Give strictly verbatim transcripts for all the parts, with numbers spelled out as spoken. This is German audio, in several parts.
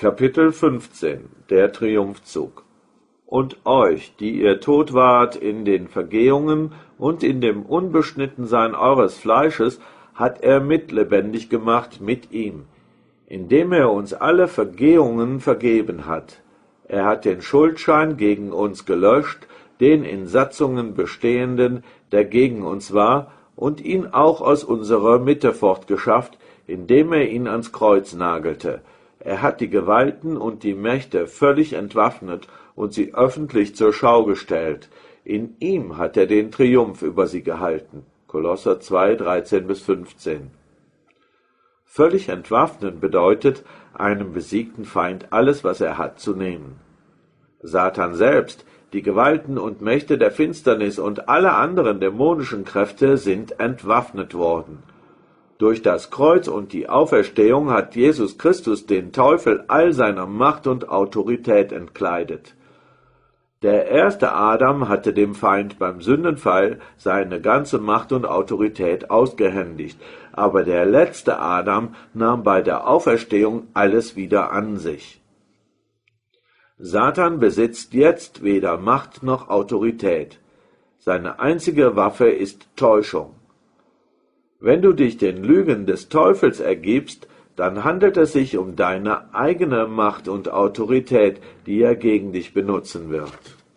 Kapitel fünfzehn. Der Triumphzug. Und euch, die ihr tot wart in den Vergehungen und in dem Unbeschnittensein eures Fleisches, hat er mitlebendig gemacht mit ihm, indem er uns alle Vergehungen vergeben hat. Er hat den Schuldschein gegen uns gelöscht, den in Satzungen bestehenden, der gegen uns war, und ihn auch aus unserer Mitte fortgeschafft, indem er ihn ans Kreuz nagelte. Er hat die Gewalten und die Mächte völlig entwaffnet und sie öffentlich zur Schau gestellt. In ihm hat er den Triumph über sie gehalten. Kolosser zwei, dreizehn bis fünfzehn. Völlig entwaffnen bedeutet, einem besiegten Feind alles, was er hat, zu nehmen. Satan selbst, die Gewalten und Mächte der Finsternis und alle anderen dämonischen Kräfte sind entwaffnet worden. Durch das Kreuz und die Auferstehung hat Jesus Christus den Teufel all seiner Macht und Autorität entkleidet. Der erste Adam hatte dem Feind beim Sündenfall seine ganze Macht und Autorität ausgehändigt, aber der letzte Adam nahm bei der Auferstehung alles wieder an sich. Satan besitzt jetzt weder Macht noch Autorität. Seine einzige Waffe ist Täuschung. Wenn du dich den Lügen des Teufels ergibst, dann handelt es sich um deine eigene Macht und Autorität, die er gegen dich benutzen wird.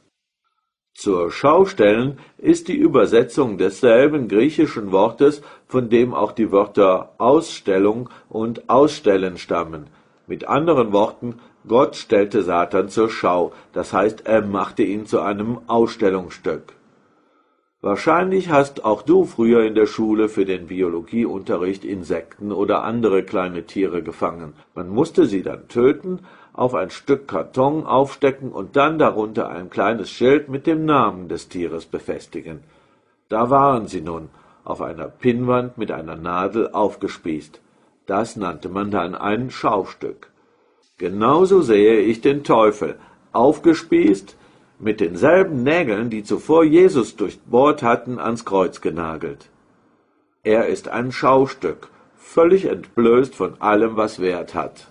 Zur Schau stellen ist die Übersetzung desselben griechischen Wortes, von dem auch die Wörter Ausstellung und Ausstellen stammen. Mit anderen Worten, Gott stellte Satan zur Schau, das heißt, er machte ihn zu einem Ausstellungsstück. Wahrscheinlich hast auch du früher in der Schule für den Biologieunterricht Insekten oder andere kleine Tiere gefangen. Man musste sie dann töten, auf ein Stück Karton aufstecken und dann darunter ein kleines Schild mit dem Namen des Tieres befestigen. Da waren sie nun, auf einer Pinnwand mit einer Nadel aufgespießt. Das nannte man dann ein Schaustück. Genauso sehe ich den Teufel, aufgespießt, mit denselben Nägeln, die zuvor Jesus durchbohrt hatten, ans Kreuz genagelt. Er ist ein Schaustück, völlig entblößt von allem, was Wert hat.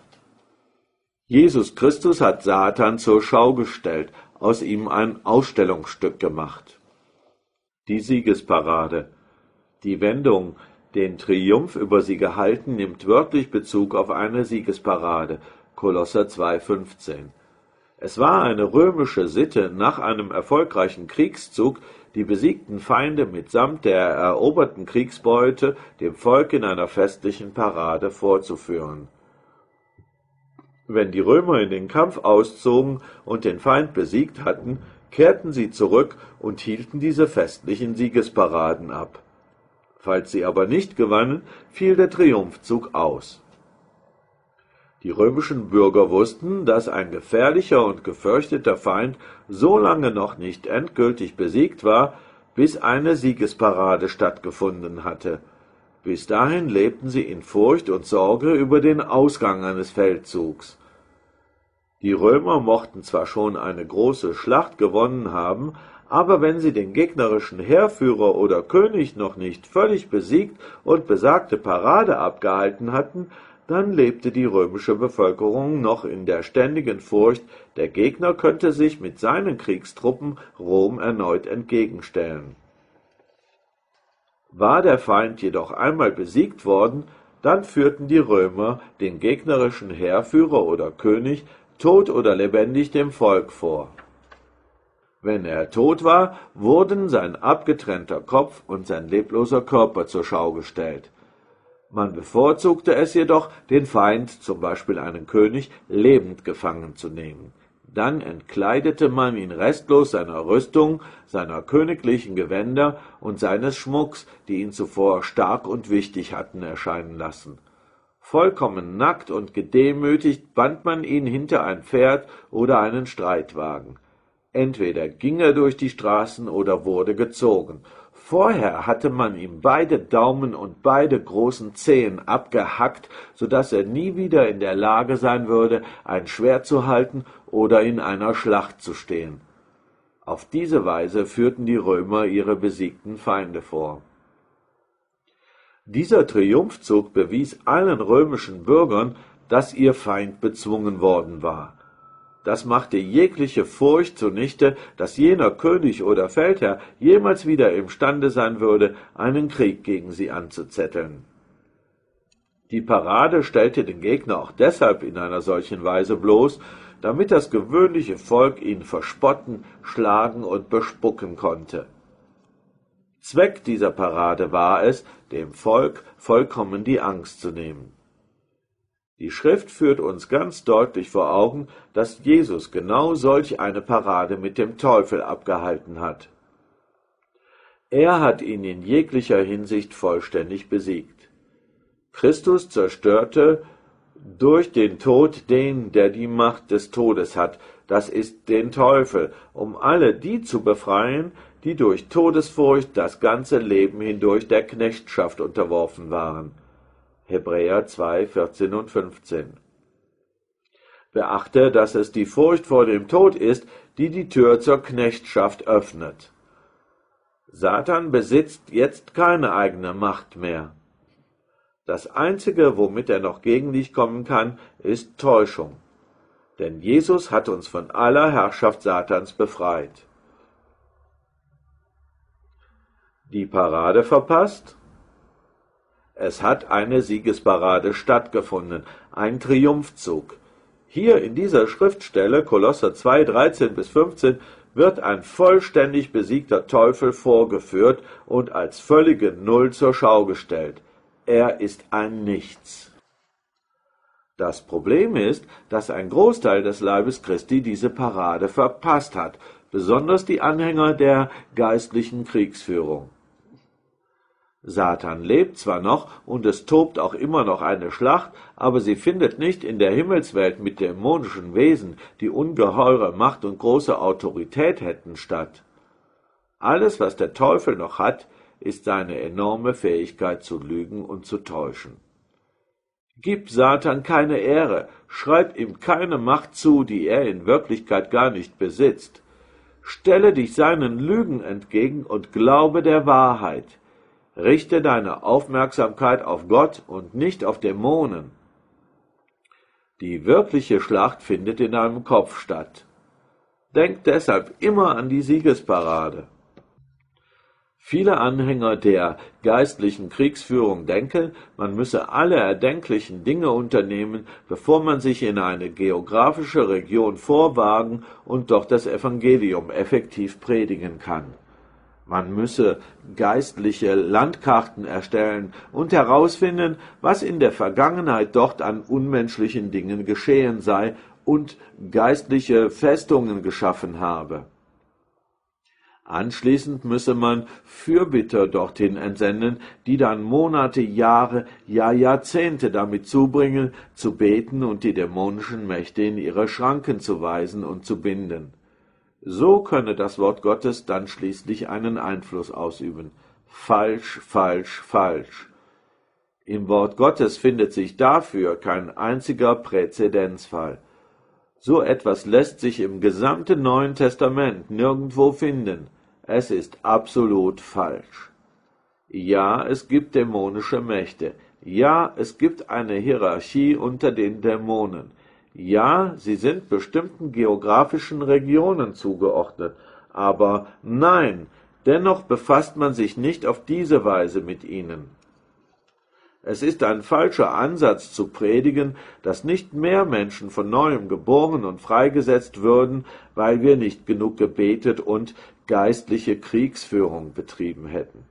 Jesus Christus hat Satan zur Schau gestellt, aus ihm ein Ausstellungsstück gemacht. Die Siegesparade. Die Wendung, den Triumph über sie gehalten, nimmt wörtlich Bezug auf eine Siegesparade, Kolosser zwei, fünfzehn. Es war eine römische Sitte, nach einem erfolgreichen Kriegszug die besiegten Feinde mitsamt der eroberten Kriegsbeute dem Volk in einer festlichen Parade vorzuführen. Wenn die Römer in den Kampf auszogen und den Feind besiegt hatten, kehrten sie zurück und hielten diese festlichen Siegesparaden ab. Falls sie aber nicht gewannen, fiel der Triumphzug aus. Die römischen Bürger wussten, dass ein gefährlicher und gefürchteter Feind so lange noch nicht endgültig besiegt war, bis eine Siegesparade stattgefunden hatte. Bis dahin lebten sie in Furcht und Sorge über den Ausgang eines Feldzugs. Die Römer mochten zwar schon eine große Schlacht gewonnen haben, aber wenn sie den gegnerischen Heerführer oder König noch nicht völlig besiegt und besagte Parade abgehalten hatten, dann lebte die römische Bevölkerung noch in der ständigen Furcht, der Gegner könnte sich mit seinen Kriegstruppen Rom erneut entgegenstellen. War der Feind jedoch einmal besiegt worden, dann führten die Römer den gegnerischen Heerführer oder König, tot oder lebendig, dem Volk vor. Wenn er tot war, wurden sein abgetrennter Kopf und sein lebloser Körper zur Schau gestellt. Man bevorzugte es jedoch, den Feind, zum Beispiel einen König, lebend gefangen zu nehmen. Dann entkleidete man ihn restlos seiner Rüstung, seiner königlichen Gewänder und seines Schmucks, die ihn zuvor stark und wichtig hatten erscheinen lassen. Vollkommen nackt und gedemütigt band man ihn hinter ein Pferd oder einen Streitwagen. Entweder ging er durch die Straßen oder wurde gezogen. Vorher hatte man ihm beide Daumen und beide großen Zehen abgehackt, so dass er nie wieder in der Lage sein würde, ein Schwert zu halten oder in einer Schlacht zu stehen. Auf diese Weise führten die Römer ihre besiegten Feinde vor. Dieser Triumphzug bewies allen römischen Bürgern, dass ihr Feind bezwungen worden war. Das machte jegliche Furcht zunichte, dass jener König oder Feldherr jemals wieder imstande sein würde, einen Krieg gegen sie anzuzetteln. Die Parade stellte den Gegner auch deshalb in einer solchen Weise bloß, damit das gewöhnliche Volk ihn verspotten, schlagen und bespucken konnte. Zweck dieser Parade war es, dem Volk vollkommen die Angst zu nehmen. Die Schrift führt uns ganz deutlich vor Augen, dass Jesus genau solch eine Parade mit dem Teufel abgehalten hat. Er hat ihn in jeglicher Hinsicht vollständig besiegt. Christus zerstörte durch den Tod den, der die Macht des Todes hat, das ist den Teufel, um alle die zu befreien, die durch Todesfurcht das ganze Leben hindurch der Knechtschaft unterworfen waren. Hebräer zwei, vierzehn und fünfzehn. Beachte, dass es die Furcht vor dem Tod ist, die die Tür zur Knechtschaft öffnet. Satan besitzt jetzt keine eigene Macht mehr. Das Einzige, womit er noch gegen dich kommen kann, ist Täuschung. Denn Jesus hat uns von aller Herrschaft Satans befreit. Die Parade verpasst? Es hat eine Siegesparade stattgefunden, ein Triumphzug. Hier in dieser Schriftstelle, Kolosser zwei, dreizehn bis fünfzehn, wird ein vollständig besiegter Teufel vorgeführt und als völlige Null zur Schau gestellt. Er ist ein Nichts. Das Problem ist, dass ein Großteil des Leibes Christi diese Parade verpasst hat, besonders die Anhänger der geistlichen Kriegsführung. Satan lebt zwar noch und es tobt auch immer noch eine Schlacht, aber sie findet nicht in der Himmelswelt mit dämonischen Wesen, die ungeheure Macht und große Autorität hätten, statt. Alles, was der Teufel noch hat, ist seine enorme Fähigkeit zu lügen und zu täuschen. Gib Satan keine Ehre, schreib ihm keine Macht zu, die er in Wirklichkeit gar nicht besitzt. Stelle dich seinen Lügen entgegen und glaube der Wahrheit. Richte deine Aufmerksamkeit auf Gott und nicht auf Dämonen. Die wirkliche Schlacht findet in deinem Kopf statt. Denk deshalb immer an die Siegesparade. Viele Anhänger der geistlichen Kriegsführung denken, man müsse alle erdenklichen Dinge unternehmen, bevor man sich in eine geografische Region vorwagen und dort das Evangelium effektiv predigen kann. Man müsse geistliche Landkarten erstellen und herausfinden, was in der Vergangenheit dort an unmenschlichen Dingen geschehen sei und geistliche Festungen geschaffen habe. Anschließend müsse man Fürbitter dorthin entsenden, die dann Monate, Jahre, ja Jahrzehnte damit zubringen, zu beten und die dämonischen Mächte in ihre Schranken zu weisen und zu binden. So könne das Wort Gottes dann schließlich einen Einfluss ausüben. Falsch, falsch, falsch. Im Wort Gottes findet sich dafür kein einziger Präzedenzfall. So etwas lässt sich im gesamten Neuen Testament nirgendwo finden. Es ist absolut falsch. Ja, es gibt dämonische Mächte. Ja, es gibt eine Hierarchie unter den Dämonen. Ja, sie sind bestimmten geografischen Regionen zugeordnet, aber nein, dennoch befasst man sich nicht auf diese Weise mit ihnen. Es ist ein falscher Ansatz zu predigen, dass nicht mehr Menschen von Neuem geboren und freigesetzt würden, weil wir nicht genug gebetet und geistliche Kriegsführung betrieben hätten.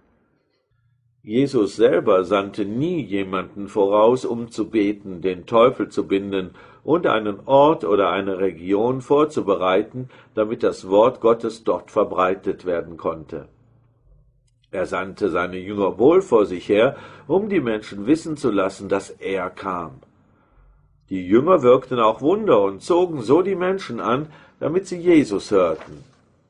Jesus selber sandte nie jemanden voraus, um zu beten, den Teufel zu binden und einen Ort oder eine Region vorzubereiten, damit das Wort Gottes dort verbreitet werden konnte. Er sandte seine Jünger wohl vor sich her, um die Menschen wissen zu lassen, dass er kam. Die Jünger wirkten auch Wunder und zogen so die Menschen an, damit sie Jesus hörten.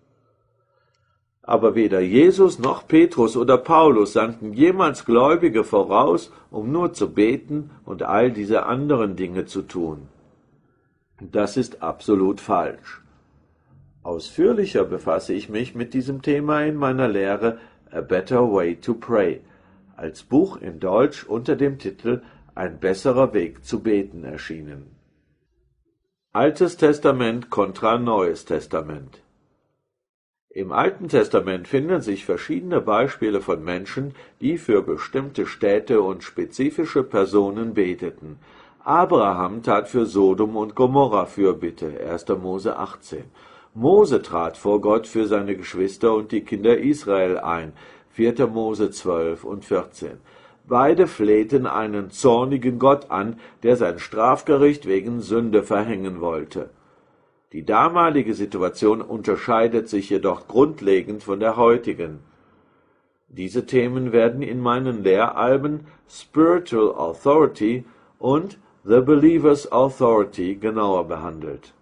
Aber weder Jesus noch Petrus oder Paulus sandten jemals Gläubige voraus, um nur zu beten und all diese anderen Dinge zu tun. Das ist absolut falsch. Ausführlicher befasse ich mich mit diesem Thema in meiner Lehre A Better Way to Pray, als Buch in Deutsch unter dem Titel ein besserer Weg zu beten erschienen. Altes Testament kontra Neues Testament. Im Alten Testament finden sich verschiedene Beispiele von Menschen, die für bestimmte Städte und spezifische Personen beteten. Abraham tat für Sodom und Gomorra Fürbitte, erster Mose achtzehn. Mose trat vor Gott für seine Geschwister und die Kinder Israel ein, vierter Mose zwölf und vierzehn. Beide flehten einen zornigen Gott an, der sein Strafgericht wegen Sünde verhängen wollte. Die damalige Situation unterscheidet sich jedoch grundlegend von der heutigen. Diese Themen werden in meinen Lehralben Spiritual Authority und The Believer's Authority genauer behandelt.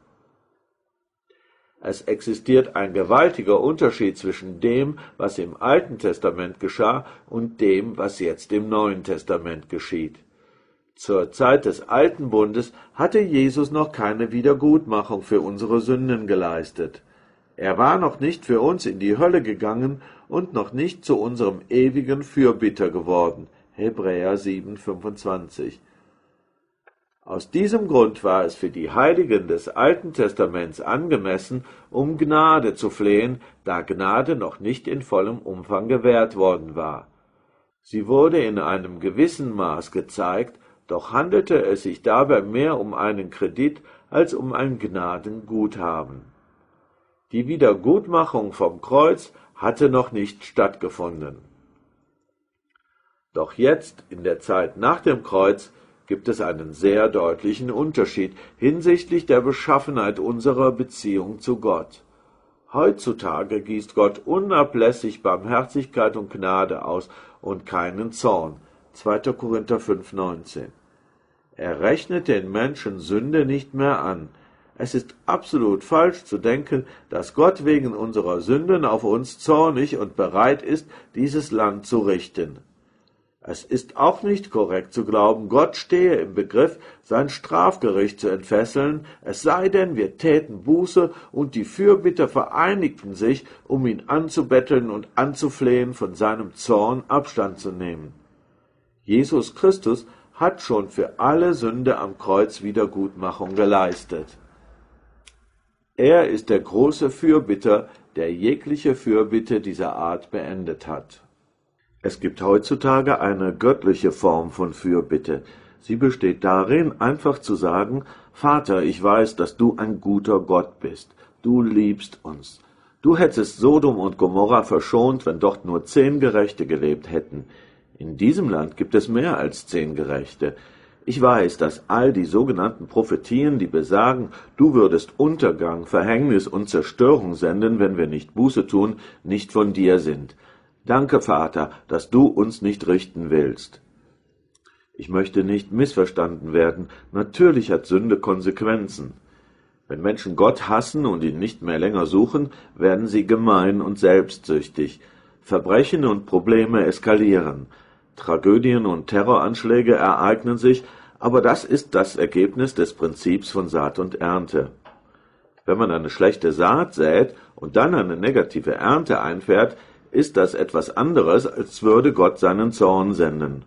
Es existiert ein gewaltiger Unterschied zwischen dem, was im Alten Testament geschah, und dem, was jetzt im Neuen Testament geschieht. Zur Zeit des Alten Bundes hatte Jesus noch keine Wiedergutmachung für unsere Sünden geleistet. Er war noch nicht für uns in die Hölle gegangen und noch nicht zu unserem ewigen Fürbitter geworden. Hebräer sieben, fünfundzwanzig. Aus diesem Grund war es für die Heiligen des Alten Testaments angemessen, um Gnade zu flehen, da Gnade noch nicht in vollem Umfang gewährt worden war. Sie wurde in einem gewissen Maß gezeigt, doch handelte es sich dabei mehr um einen Kredit als um ein Gnadenguthaben. Die Wiedergutmachung vom Kreuz hatte noch nicht stattgefunden. Doch jetzt, in der Zeit nach dem Kreuz, gibt es einen sehr deutlichen Unterschied hinsichtlich der Beschaffenheit unserer Beziehung zu Gott. Heutzutage gießt Gott unablässig Barmherzigkeit und Gnade aus und keinen Zorn. zweiter Korinther fünf, neunzehn. Er rechnet den Menschen Sünde nicht mehr an. Es ist absolut falsch zu denken, dass Gott wegen unserer Sünden auf uns zornig und bereit ist, dieses Land zu richten. Es ist auch nicht korrekt zu glauben, Gott stehe im Begriff, sein Strafgericht zu entfesseln, es sei denn, wir täten Buße und die Fürbitter vereinigten sich, um ihn anzubetteln und anzuflehen, von seinem Zorn Abstand zu nehmen. Jesus Christus hat schon für alle Sünde am Kreuz Wiedergutmachung geleistet. Er ist der große Fürbitter, der jegliche Fürbitte dieser Art beendet hat. Es gibt heutzutage eine göttliche Form von Fürbitte. Sie besteht darin, einfach zu sagen, Vater, ich weiß, dass du ein guter Gott bist. Du liebst uns. Du hättest Sodom und Gomorra verschont, wenn dort nur zehn Gerechte gelebt hätten. In diesem Land gibt es mehr als zehn Gerechte. Ich weiß, dass all die sogenannten Prophetien, die besagen, du würdest Untergang, Verhängnis und Zerstörung senden, wenn wir nicht Buße tun, nicht von dir sind. Danke, Vater, dass du uns nicht richten willst. Ich möchte nicht missverstanden werden. Natürlich hat Sünde Konsequenzen. Wenn Menschen Gott hassen und ihn nicht mehr länger suchen, werden sie gemein und selbstsüchtig. Verbrechen und Probleme eskalieren. Tragödien und Terroranschläge ereignen sich, aber das ist das Ergebnis des Prinzips von Saat und Ernte. Wenn man eine schlechte Saat sät und dann eine negative Ernte einfährt, ist das etwas anderes, als würde Gott seinen Zorn senden.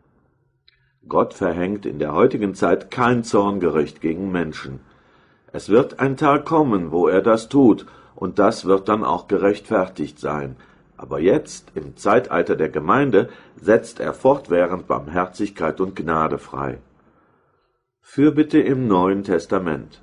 Gott verhängt in der heutigen Zeit kein Zorngericht gegen Menschen. Es wird ein Tag kommen, wo er das tut, und das wird dann auch gerechtfertigt sein. Aber jetzt, im Zeitalter der Gemeinde, setzt er fortwährend Barmherzigkeit und Gnade frei. Fürbitte im Neuen Testament.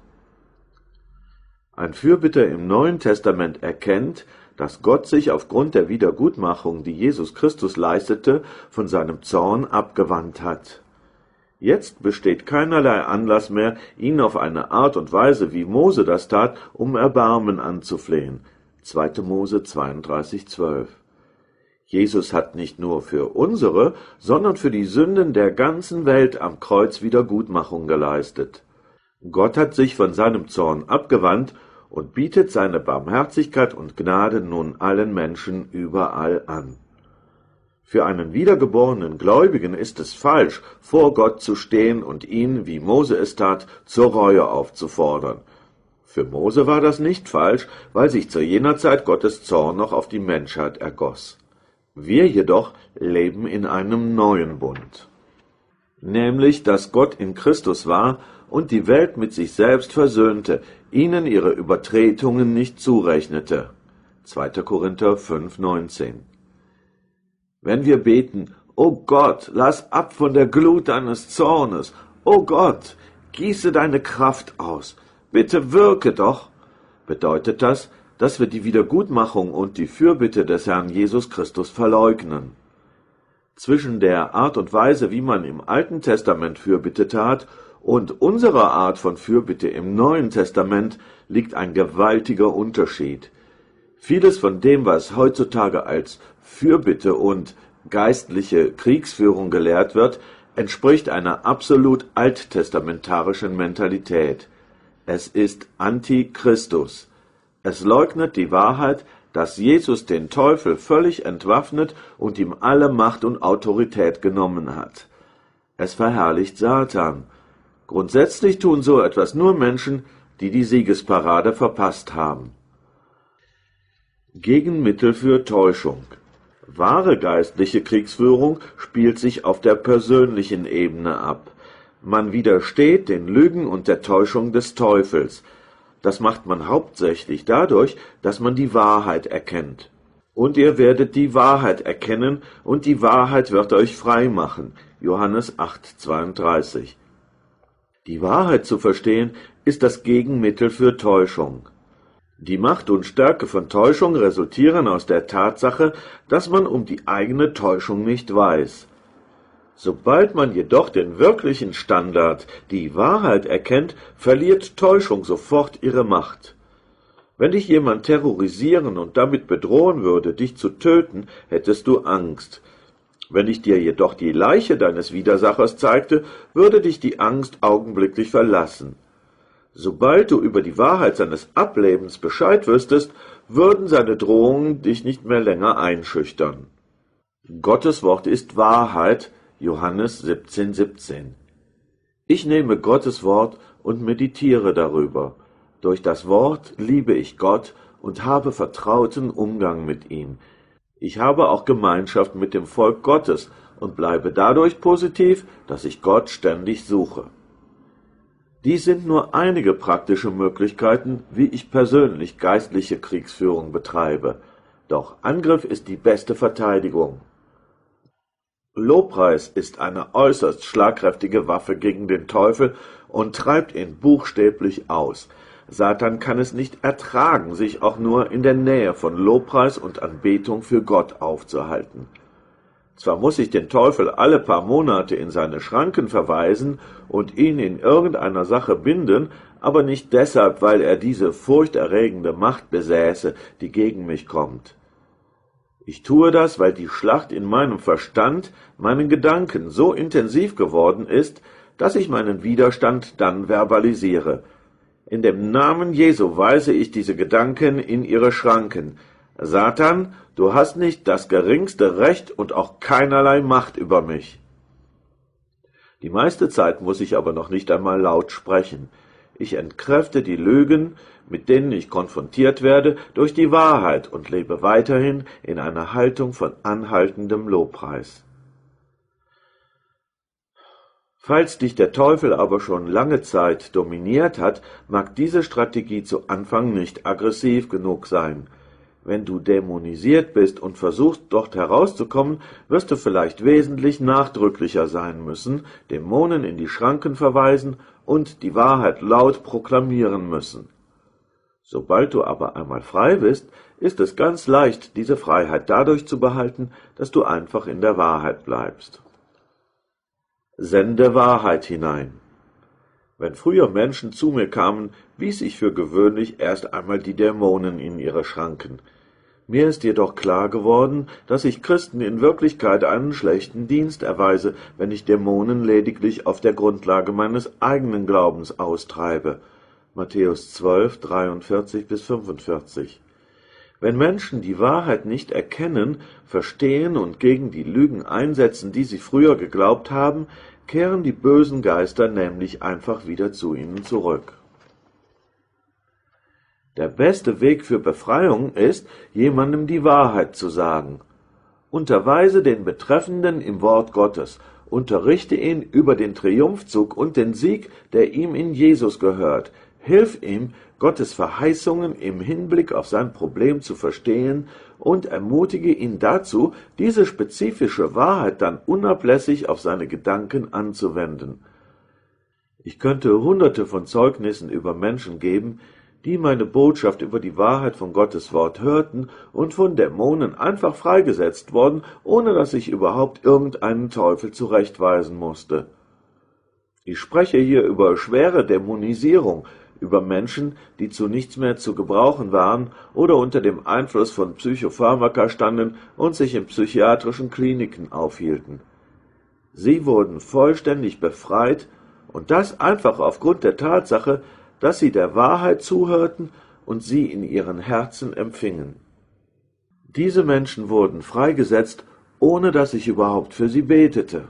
Ein Fürbitter im Neuen Testament erkennt, dass Gott sich aufgrund der Wiedergutmachung, die Jesus Christus leistete, von seinem Zorn abgewandt hat. Jetzt besteht keinerlei Anlass mehr, ihn auf eine Art und Weise, wie Mose das tat, um Erbarmen anzuflehen. zweiter Mose zweiunddreißig, zwölf. Jesus hat nicht nur für unsere, sondern für die Sünden der ganzen Welt am Kreuz Wiedergutmachung geleistet. Gott hat sich von seinem Zorn abgewandt und bietet seine Barmherzigkeit und Gnade nun allen Menschen überall an. Für einen wiedergeborenen Gläubigen ist es falsch, vor Gott zu stehen und ihn, wie Mose es tat, zur Reue aufzufordern. Für Mose war das nicht falsch, weil sich zu jener Zeit Gottes Zorn noch auf die Menschheit ergoss. Wir jedoch leben in einem neuen Bund. nämlich, dass Gott in Christus war und die Welt mit sich selbst versöhnte, ihnen ihre Übertretungen nicht zurechnete. zweiter Korinther fünf, neunzehn. Wenn wir beten, »O Gott, lass ab von der Glut deines Zornes, o Gott, gieße deine Kraft aus, bitte wirke doch«, bedeutet das, dass wir die Wiedergutmachung und die Fürbitte des Herrn Jesus Christus verleugnen. Zwischen der Art und Weise, wie man im Alten Testament Fürbitte tat, und unserer Art von Fürbitte im Neuen Testament liegt ein gewaltiger Unterschied. Vieles von dem, was heutzutage als Fürbitte und geistliche Kriegsführung gelehrt wird, entspricht einer absolut alttestamentarischen Mentalität. Es ist Antichristus. Es leugnet die Wahrheit, dass Jesus den Teufel völlig entwaffnet und ihm alle Macht und Autorität genommen hat. Es verherrlicht Satan. Grundsätzlich tun so etwas nur Menschen, die die Siegesparade verpasst haben. Gegenmittel für Täuschung. Wahre geistliche Kriegsführung spielt sich auf der persönlichen Ebene ab. Man widersteht den Lügen und der Täuschung des Teufels. Das macht man hauptsächlich dadurch, dass man die Wahrheit erkennt. Und ihr werdet die Wahrheit erkennen, und die Wahrheit wird euch frei machen. Johannes acht, zweiunddreißig. Die Wahrheit zu verstehen, ist das Gegenmittel für Täuschung. Die Macht und Stärke von Täuschung resultieren aus der Tatsache, dass man um die eigene Täuschung nicht weiß. Sobald man jedoch den wirklichen Standard, die Wahrheit erkennt, verliert Täuschung sofort ihre Macht. Wenn dich jemand terrorisieren und damit bedrohen würde, dich zu töten, hättest du Angst. Wenn ich dir jedoch die Leiche deines Widersachers zeigte, würde dich die Angst augenblicklich verlassen. Sobald du über die Wahrheit seines Ablebens Bescheid wüsstest, würden seine Drohungen dich nicht mehr länger einschüchtern. Gottes Wort ist Wahrheit, Johannes siebzehn, siebzehn. Ich nehme Gottes Wort und meditiere darüber. Durch das Wort liebe ich Gott und habe vertrauten Umgang mit ihm. Ich habe auch Gemeinschaft mit dem Volk Gottes und bleibe dadurch positiv, dass ich Gott ständig suche. Dies sind nur einige praktische Möglichkeiten, wie ich persönlich geistliche Kriegsführung betreibe. Doch Angriff ist die beste Verteidigung. Lobpreis ist eine äußerst schlagkräftige Waffe gegen den Teufel und treibt ihn buchstäblich aus. Satan kann es nicht ertragen, sich auch nur in der Nähe von Lobpreis und Anbetung für Gott aufzuhalten. Zwar muss ich den Teufel alle paar Monate in seine Schranken verweisen und ihn in irgendeiner Sache binden, aber nicht deshalb, weil er diese furchterregende Macht besäße, die gegen mich kommt. Ich tue das, weil die Schlacht in meinem Verstand, meinen Gedanken so intensiv geworden ist, dass ich meinen Widerstand dann verbalisiere. In dem Namen Jesu weise ich diese Gedanken in ihre Schranken. Satan, du hast nicht das geringste Recht und auch keinerlei Macht über mich. Die meiste Zeit muss ich aber noch nicht einmal laut sprechen. Ich entkräfte die Lügen, mit denen ich konfrontiert werde, durch die Wahrheit und lebe weiterhin in einer Haltung von anhaltendem Lobpreis. Falls dich der Teufel aber schon lange Zeit dominiert hat, mag diese Strategie zu Anfang nicht aggressiv genug sein. Wenn du dämonisiert bist und versuchst, dort herauszukommen, wirst du vielleicht wesentlich nachdrücklicher sein müssen, Dämonen in die Schranken verweisen und die Wahrheit laut proklamieren müssen. Sobald du aber einmal frei bist, ist es ganz leicht, diese Freiheit dadurch zu behalten, dass du einfach in der Wahrheit bleibst. Sende Wahrheit hinein. Wenn früher Menschen zu mir kamen, wies ich für gewöhnlich erst einmal die Dämonen in ihre Schranken. Mir ist jedoch klar geworden, dass ich Christen in Wirklichkeit einen schlechten Dienst erweise, wenn ich Dämonen lediglich auf der Grundlage meines eigenen Glaubens austreibe. Matthäus zwölf, dreiundvierzig bis fünfundvierzig. Wenn Menschen die Wahrheit nicht erkennen, verstehen und gegen die Lügen einsetzen, die sie früher geglaubt haben, kehren die bösen Geister nämlich einfach wieder zu ihnen zurück. Der beste Weg für Befreiung ist, jemandem die Wahrheit zu sagen. Unterweise den Betreffenden im Wort Gottes Unterrichte ihn über den Triumphzug und den Sieg, der ihm in Jesus gehört. Hilf ihm, Gottes Verheißungen im Hinblick auf sein Problem zu verstehen und ermutige ihn dazu, diese spezifische Wahrheit dann unablässig auf seine Gedanken anzuwenden. Ich könnte hunderte von Zeugnissen über Menschen geben, die meine Botschaft über die Wahrheit von Gottes Wort hörten und von Dämonen einfach freigesetzt wurden, ohne dass ich überhaupt irgendeinen Teufel zurechtweisen musste. Ich spreche hier über schwere Dämonisierung, über Menschen, die zu nichts mehr zu gebrauchen waren oder unter dem Einfluss von Psychopharmaka standen und sich in psychiatrischen Kliniken aufhielten. Sie wurden vollständig befreit, und das einfach aufgrund der Tatsache, dass sie der Wahrheit zuhörten und sie in ihren Herzen empfingen. Diese Menschen wurden freigesetzt, ohne dass ich überhaupt für sie betete.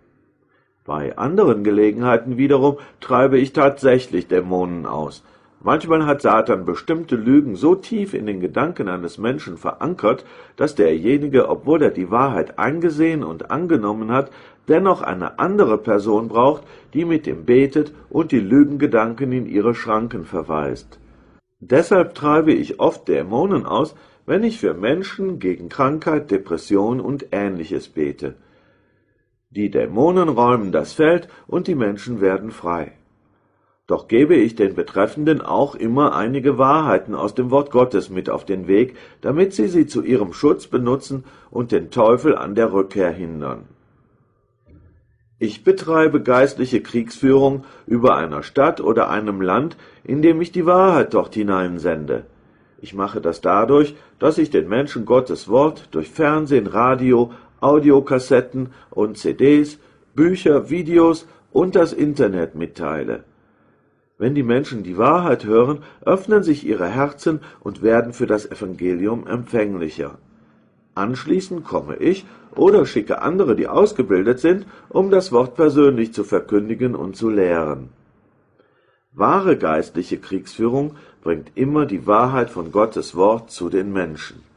Bei anderen Gelegenheiten wiederum treibe ich tatsächlich Dämonen aus. Manchmal hat Satan bestimmte Lügen so tief in den Gedanken eines Menschen verankert, dass derjenige, obwohl er die Wahrheit eingesehen und angenommen hat, dennoch eine andere Person braucht, die mit ihm betet und die Lügengedanken in ihre Schranken verweist. Deshalb treibe ich oft Dämonen aus, wenn ich für Menschen gegen Krankheit, Depression und Ähnliches bete. Die Dämonen räumen das Feld und die Menschen werden frei. Doch gebe ich den Betreffenden auch immer einige Wahrheiten aus dem Wort Gottes mit auf den Weg, damit sie sie zu ihrem Schutz benutzen und den Teufel an der Rückkehr hindern. Ich betreibe geistliche Kriegsführung über einer Stadt oder einem Land, indem ich die Wahrheit dort hineinsende. Ich mache das dadurch, dass ich den Menschen Gottes Wort durch Fernsehen, Radio, Audiokassetten und C Ds, Bücher, Videos und das Internet mitteile. Wenn die Menschen die Wahrheit hören, öffnen sich ihre Herzen und werden für das Evangelium empfänglicher. Anschließend komme ich oder schicke andere, die ausgebildet sind, um das Wort persönlich zu verkündigen und zu lehren. Wahre geistliche Kriegsführung bringt immer die Wahrheit von Gottes Wort zu den Menschen.